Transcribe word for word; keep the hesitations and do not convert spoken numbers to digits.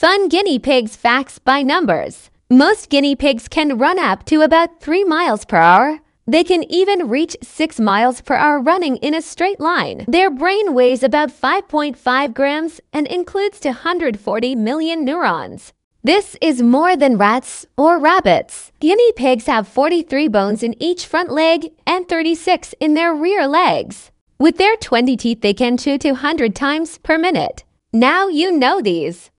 Fun guinea pigs facts by numbers. Most guinea pigs can run up to about three miles per hour. They can even reach six miles per hour running in a straight line. Their brain weighs about five point five grams and includes two hundred forty million neurons. This is more than rats or rabbits. Guinea pigs have forty-three bones in each front leg and thirty-six in their rear legs. With their twenty teeth, they can chew two hundred times per minute. Now you know these.